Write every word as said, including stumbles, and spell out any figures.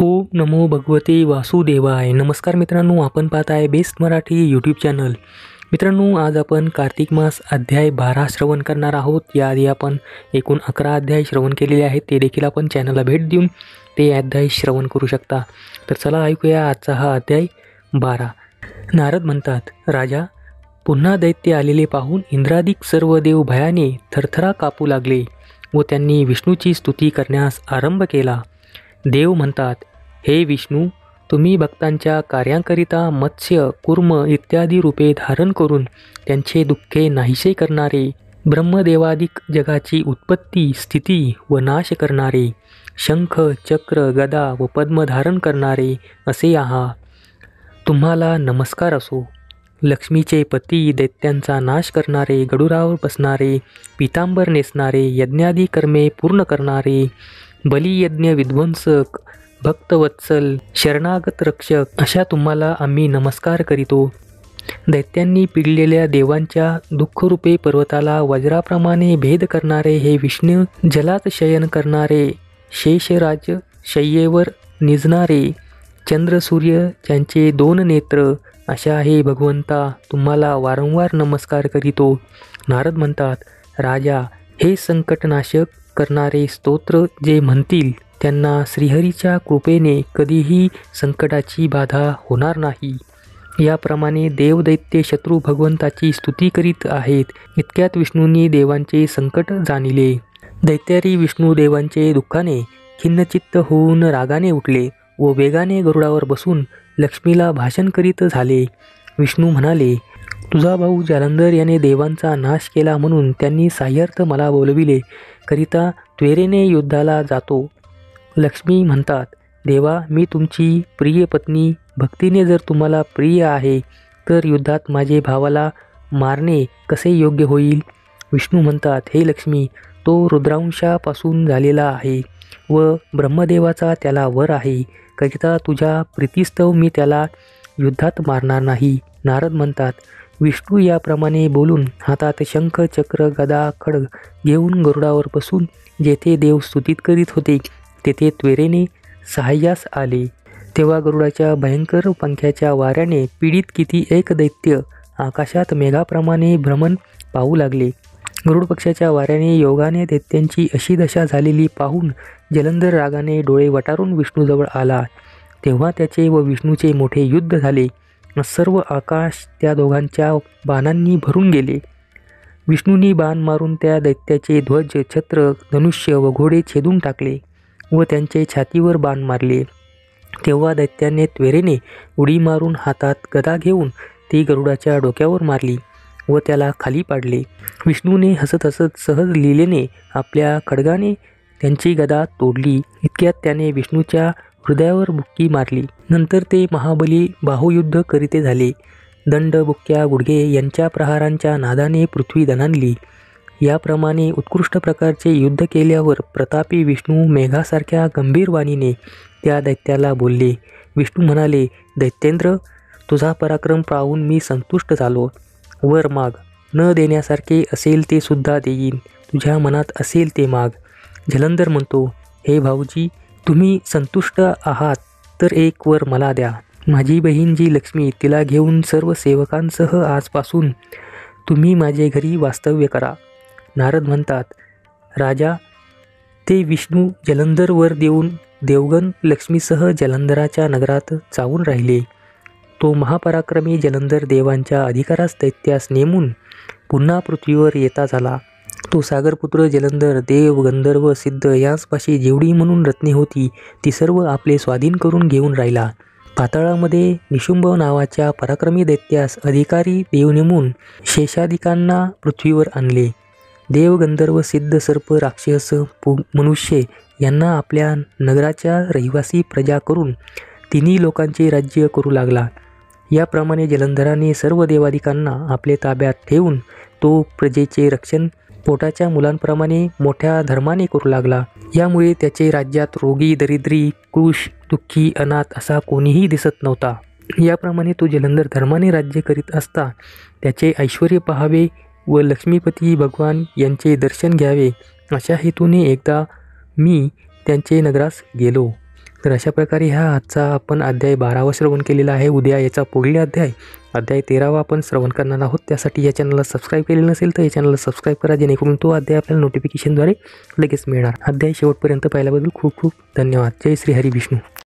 ओम नमो भगवते वासुदेवाय. नमस्कार मित्रांनो, आपण पाहत आहे बेस्ट मराठी यूट्यूब चॅनल. मित्रांनो, आज आपण कार्तिक मास अध्याय बारा श्रवण करणार आहोत. याआधी आपण एकूण अकरा अध्याय श्रवण केलेले आहेत, ते देखील आपण चॅनलला भेट देऊन ते अध्याय श्रवण करू शकता. तर चला ऐकूया आजचा हा अध्याय बारा. नारद म्हणतात, राजा, पुन्हा दैत्य आलेले पाहून इंद्रादिक सर्व देव भयाने थरथरा कापू लागले व त्यांनी विष्णूची स्तुती करण्यास आरंभ केला. देव म्हणतात, हे विष्णू, तुम्ही भक्तांच्या कार्यांकरिता मत्स्य, कूर्म इत्यादी रूपे धारण करून त्यांचे दुःखे नाहीसे करणारे, ब्रह्मदेवादिक जगाची उत्पत्ती, स्थिती व नाश करणारे, शंख, चक्र, गदा व पद्म धारण करणारे असे आहात. तुम्हाला नमस्कार असो. लक्ष्मीचे पती, दैत्यांचा नाश करणारे, गरुडावर बसणारे, पितांबर नेसणारे, यज्ञादी कर्मे पूर्ण करणारे, बलियज्ञ विध्वंसक, भक्तवत्सल, शरणागत रक्षक अशा तुम्हाला आम्ही नमस्कार करीतो. दैत्यांनी पिडलेल्या देवांच्या दुःखरूपे पर्वताला वज्राप्रमाणे भेद करणारे हे विष्णू, जलात शयन करणारे, शेषराज शय्येवर निजणारे, चंद्र सूर्य ज्यांचे दोन नेत्र अशा हे भगवंता, तुम्हाला वारंवार नमस्कार करीतो. नारद म्हणतात, राजा, हे संकटनाशक करणारे स्तोत्र जे म्हणतील त्यांना श्रीहरीच्या कृपेने कधीही संकटाची बाधा होणार नाही. याप्रमाणे देवदैत्य शत्रू भगवंताची स्तुती करीत आहेत. इतक्यात विष्णूंनी देवांचे संकट जाणिले. दैत्यारी विष्णू देवांचे दुःखाने खिन्नचित्त होऊन रागाने उठले व वेगाने गरुडावर बसून लक्ष्मीला भाषण करीत झाले. विष्णू म्हणाले, तुझा भाऊ जालंधर याने देवांचा नाश केला म्हणून त्यांनी साह्यार्थ मला बोलविले करिता त्वरेने युद्धाला जातो. लक्ष्मी म्हणतात, देवा, मी तुमची प्रिय पत्नी, भक्तीने जर तुम्हाला प्रिय आहे तर युद्धात माझे भावाला मारणे कसे योग्य होईल. विष्णू म्हणतात, हे लक्ष्मी, तो रुद्रांशापासून झालेला आहे व ब्रह्मदेवाचा त्याला वर आहे करिता तुझ्या प्रीतिस्तव मी त्याला युद्धात मारणार नाही. नारद म्हणतात, विष्णू याप्रमाणे बोलून हातात शंख, चक्र, गदा, खड्ग घेऊन गरुडावर बसून जेथे देव स्तुतीत करीत होते तेथे त्वरेने सहाय्यास आले. तेव्हा गरुडाच्या भयंकर पंख्याच्या वाऱ्याने पीडित किती एक दैत्य आकाशात मेघाप्रमाणे भ्रमण पाहू लागले. गरुड पक्षाच्या वाऱ्याने योगाने दैत्यांची अशी दशा झालेली पाहून जलंधर रागाने डोळे वटारून विष्णूजवळ आला. तेव्हा त्याचे व विष्णूचे मोठे युद्ध झाले. सर्व आकाश त्या दोघांच्या बाणांनी भरून गेले. विष्णूंनी बाण मारून त्या दैत्याचे ध्वज, छत्र, धनुष्य व घोडे छेदून टाकले व त्यांचे छातीवर बाण मारले. तेव्हा दैत्याने त्वरेने उडी मारून हातात गदा घेऊन ती गरुडाच्या डोक्यावर मारली व त्याला खाली पाडले. विष्णूने हसत हसत सहज लीलेने आपल्या खड्गाने त्यांची गदा तोडली. इतक्यात त्याने विष्णूच्या हृदयावर बुक्की मारली. नंतर ते महाबली बाहुयुद्ध करीते झाले. दंड, बुक्क्या, गुडघे यांच्या प्रहारांच्या नादाने पृथ्वी दणाणली. याप्रमाणे उत्कृष्ट प्रकारचे युद्ध केल्यावर प्रतापी विष्णू मेघासारख्या गंभीर वाणीने त्या दैत्याला बोलले. विष्णू म्हणाले, दैत्येंद्र, तुझा पराक्रम पाहून मी संतुष्ट झालो. वर माग. न देण्यासारखे असेल ते सुद्धा देईन. तुझ्या मनात असेल ते माग. जलंधर म्हणतो, हे भाऊजी, तुम्ही संतुष्ट आहात तर एक वर मला द्या. माझी बहीण जी लक्ष्मी, तिला घेऊन सर्व सेवकांसह आजपासून तुम्ही माझे घरी वास्तव्य करा. नारद म्हणतात, राजा, ते विष्णू जलंधर वर देऊन देवगण लक्ष्मीसह जलंधराच्या नगरात जाऊन राहिले. तो महापराक्रमी जलंधर देवांच्या अधिकारास दैत्यास नेमून पुन्हा पृथ्वीवर येता झाला. तो सागरपुत्र जलंधर देव, गंधर्व, सिद्ध यांपाशी जेवढी म्हणून रत्ने होती ती सर्व आपले स्वाधीन करून घेऊन राहिला. पाताळामध्ये निशुंभ नावाच्या पराक्रमी दैत्यास अधिकारी देव नेमून शेषादिकांना पृथ्वीवर आणले. देव, गंधर्व, सिद्ध, सर्प, राक्षस, मनुष्य यांना आपल्या नगराच्या रहिवासी प्रजा करून तिन्ही लोकांचे राज्य करू लागला. याप्रमाणे जलंधराने सर्व देवादिकांना आपले ताब्यात ठेवून तो प्रजेचे रक्षण पोटाच्या मुलांप्रमाणे मोठ्या धर्माने करू लागला. यामुळे त्याचे राज्यात रोगी, दरिद्री, कृश, दुःखी, अनाथ असा कोणीही दिसत नव्हता. याप्रमाणे तो जलंधर धर्माने राज्य करीत असता त्याचे ऐश्वर्य पाहावे व लक्ष्मीपती भगवान यांचे दर्शन घ्यावे अशा हेतूने एकदा मी त्यांचे नगरास गेलो. तर अशा प्रकारे हा आजचा आपण अध्याय बारावा श्रवण केलेला आहे. उद्या याचा पुढील अध्याय अध्याय तेरावा आपण श्रवण करणार आहोत. त्यासाठी या चॅनलला सबस्क्राईब केलेलं नसेल तर या चॅनलला सबस्क्राईब करा, जेणेकरून तो अध्याय आपल्याला नोटिफिकेशनद्वारे लगेच मिळणार. अध्याय शेवटपर्यंत पाहिल्याबद्दल खूप खूप धन्यवाद. जय श्री हरी विष्णू.